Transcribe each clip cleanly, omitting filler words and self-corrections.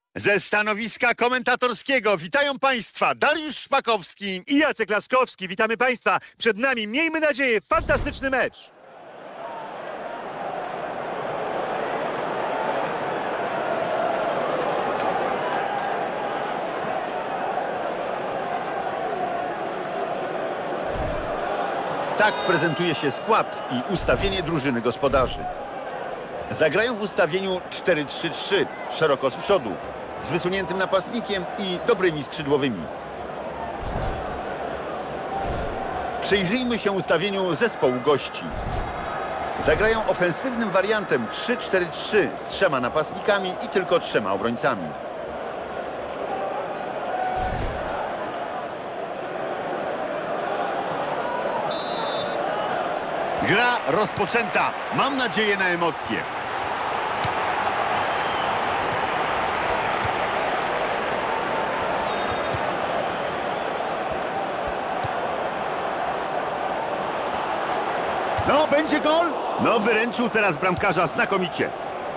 Ze stanowiska komentatorskiego witają Państwa Dariusz Szpakowski i Jacek Laskowski. Witamy Państwa. Przed nami, miejmy nadzieję, fantastyczny mecz. Tak prezentuje się skład i ustawienie drużyny gospodarzy. Zagrają w ustawieniu 4-3-3, szeroko z przodu, z wysuniętym napastnikiem i dobrymi skrzydłowymi. Przyjrzyjmy się ustawieniu zespołu gości. Zagrają ofensywnym wariantem 3-4-3 z 3 napastnikami i tylko 3 obrońcami. Gra rozpoczęta. Mam nadzieję na emocje. No, będzie gol? No, wyręczył teraz bramkarza znakomicie.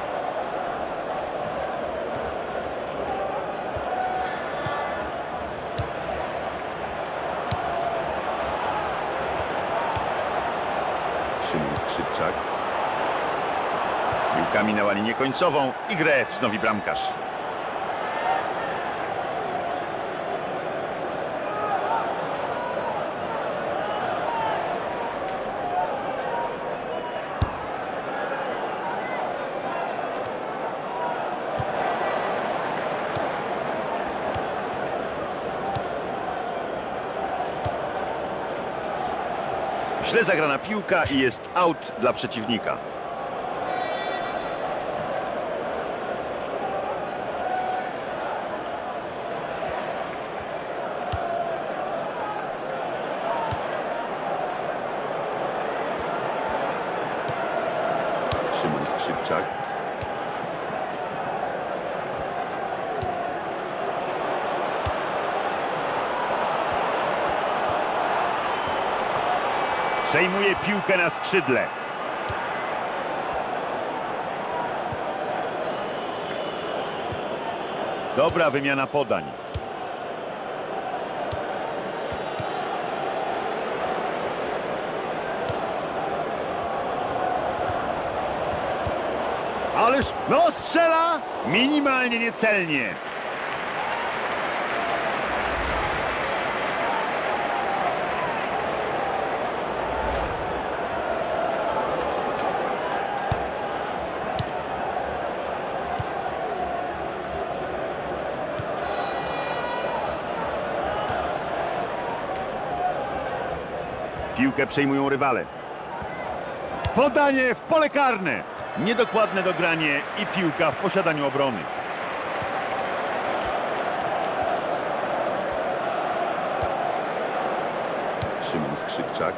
Szymon Skrzypczak. Piłka minęła linię końcową i grę wznowi bramkarz. Źle zagrana piłka i jest out dla przeciwnika. Szymon Skrzypczak. Przejmuje piłkę na skrzydle. Dobra wymiana podań. Ależ, no strzela! Minimalnie niecelnie. Piłkę przejmują rywale. Podanie w pole karne. Niedokładne dogranie i piłka w posiadaniu obrony. Szymon Skrzypczak.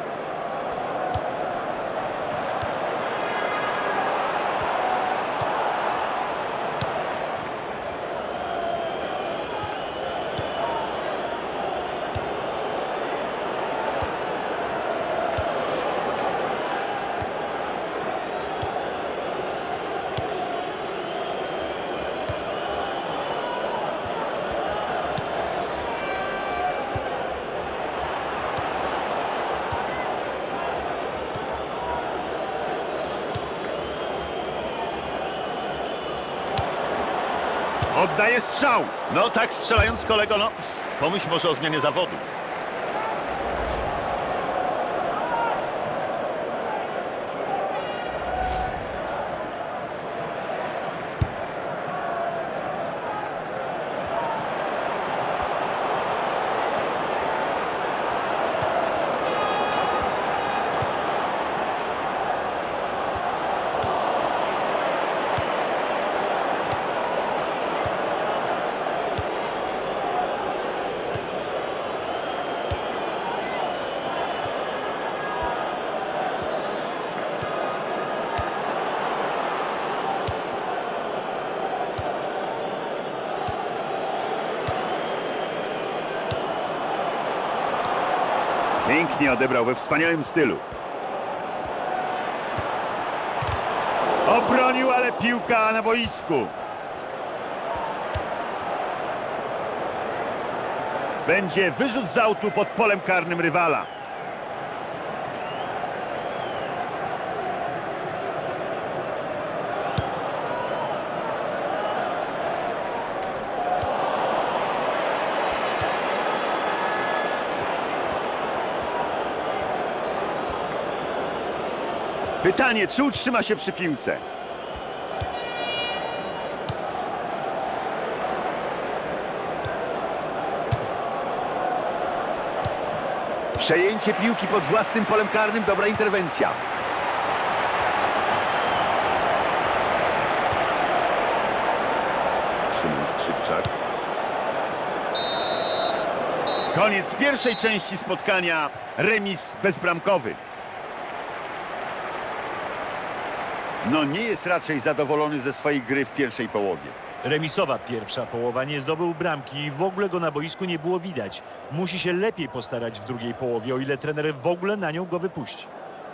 Oddaje strzał. No tak strzelając kolego, no pomyśl może o zmianie zawodu. Pięknie odebrał we wspaniałym stylu. Obronił, ale piłka na boisku. Będzie wyrzut z autu pod polem karnym rywala. Pytanie, czy utrzyma się przy piłce? Przejęcie piłki pod własnym polem karnym, dobra interwencja. Szymon Skrzypczak. Koniec pierwszej części spotkania, remis bezbramkowy. No nie jest raczej zadowolony ze swojej gry w pierwszej połowie. Remisowa pierwsza połowa, nie zdobył bramki i w ogóle go na boisku nie było widać. Musi się lepiej postarać w drugiej połowie, o ile trener w ogóle na nią go wypuści.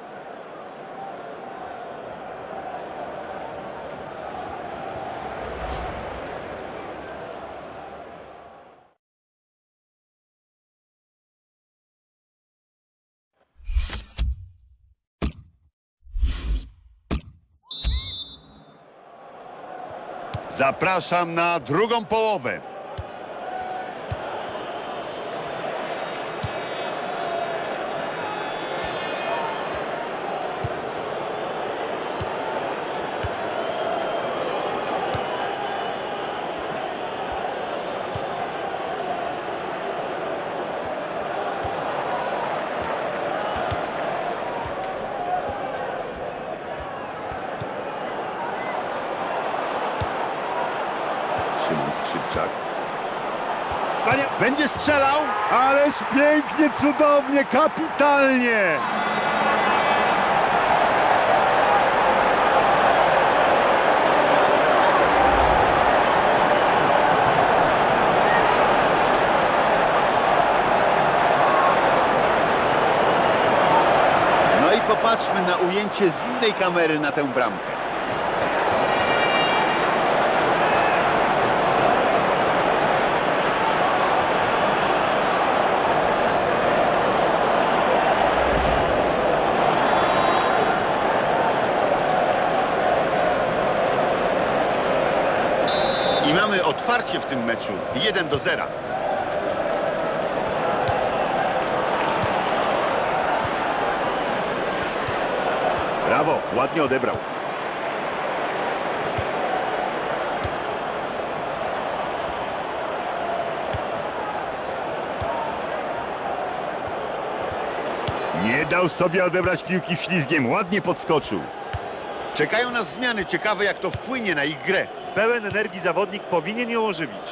Zapraszam na drugą połowę. Szymon Skrzypczak. Wspaniale. Będzie strzelał, ależ pięknie, cudownie, kapitalnie. No i popatrzmy na ujęcie z innej kamery na tę bramkę. I mamy otwarcie w tym meczu 1-0. Brawo, ładnie odebrał. Nie dał sobie odebrać piłki ślizgiem, ładnie podskoczył. Czekają nas zmiany, ciekawe jak to wpłynie na ich grę. Pełen energii zawodnik powinien ją ożywić.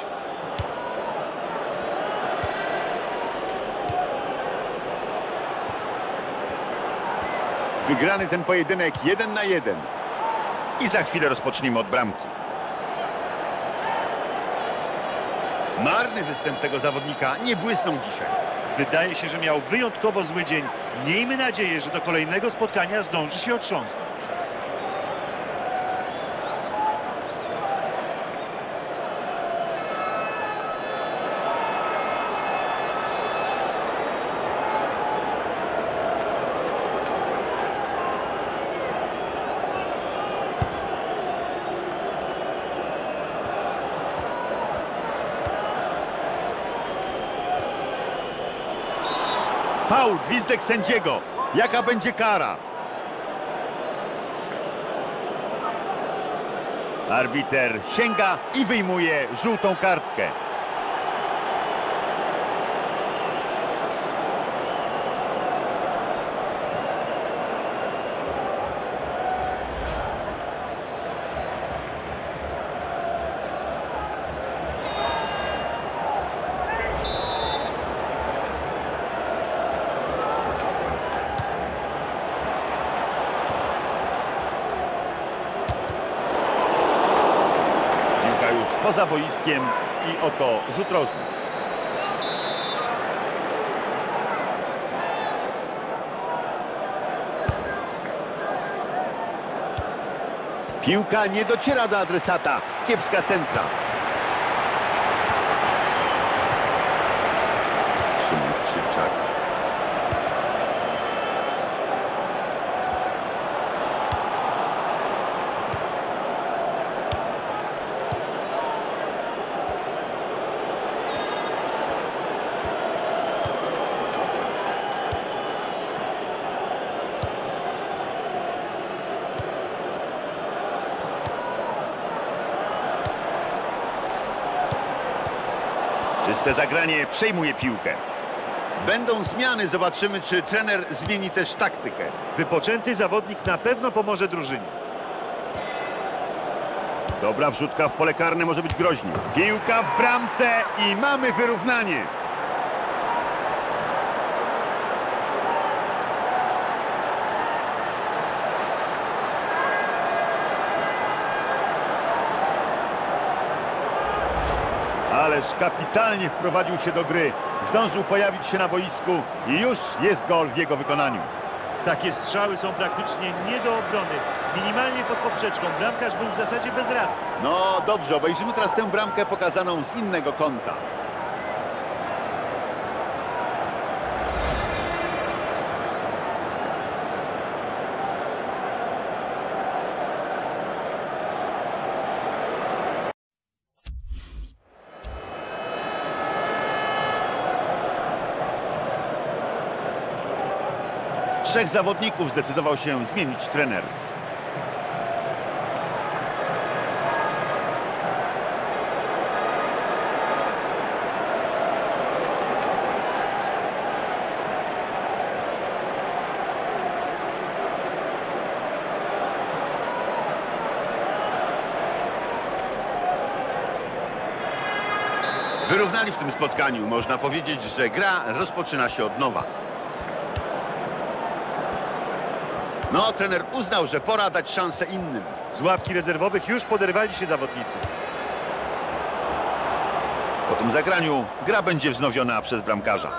Wygrany ten pojedynek 1-1. I za chwilę rozpoczniemy od bramki. Marny występ tego zawodnika, nie błysnął dzisiaj. Wydaje się, że miał wyjątkowo zły dzień. Miejmy nadzieję, że do kolejnego spotkania zdąży się otrząsnąć. Faul, gwizdek sędziego. Jaka będzie kara? Arbiter sięga i wyjmuje żółtą kartkę. Poza boiskiem i oto rzut rożny. Piłka nie dociera do adresata. Kiepska centra. Czyste zagranie, przejmuje piłkę. Będą zmiany, zobaczymy, czy trener zmieni też taktykę. Wypoczęty zawodnik na pewno pomoże drużynie. Dobra wrzutka w pole karne, może być groźnie. Piłka w bramce i mamy wyrównanie. Ależ kapitalnie wprowadził się do gry. Zdążył pojawić się na boisku i już jest gol w jego wykonaniu. Takie strzały są praktycznie nie do obrony. Minimalnie pod poprzeczką. Bramkarz był w zasadzie bezradny. No dobrze, obejrzymy teraz tę bramkę pokazaną z innego kąta. Trzech zawodników zdecydował się zmienić trener. Wyrównali w tym spotkaniu. Można powiedzieć, że gra rozpoczyna się od nowa. No, trener uznał, że pora dać szansę innym. Z ławki rezerwowych już poderwali się zawodnicy. Po tym zagraniu gra będzie wznowiona przez bramkarza.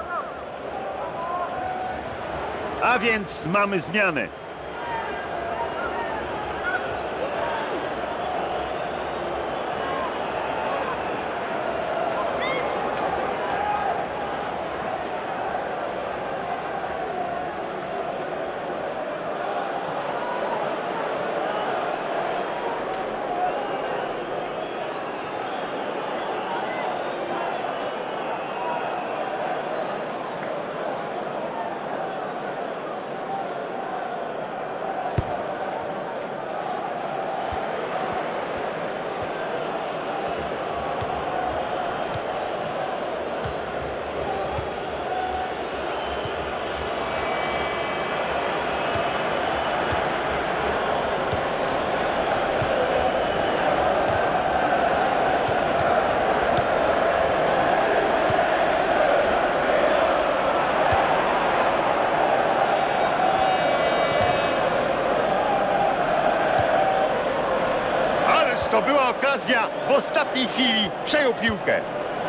A więc mamy zmianę. To była okazja, w ostatniej chwili przejął piłkę.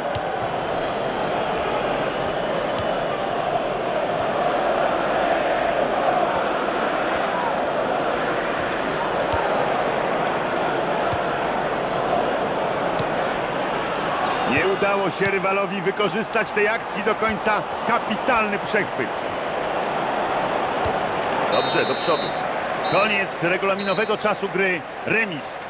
Nie udało się rywalowi wykorzystać tej akcji do końca. Kapitalny przechwyt. Dobrze, do przodu. Koniec regulaminowego czasu gry. Remis.